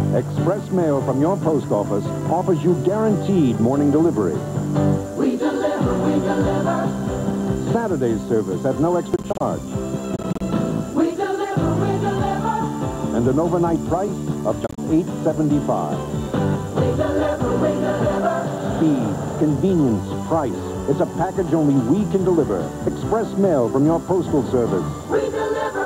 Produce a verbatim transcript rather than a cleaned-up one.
Express mail from your post office offers you guaranteed morning delivery. We deliver, we deliver. Saturday service at no extra charge. We deliver, we deliver. And an overnight price of just eight seventy-five. We deliver, we deliver. Speed, convenience, price. It's a package only we can deliver. Express mail from your postal service. We deliver.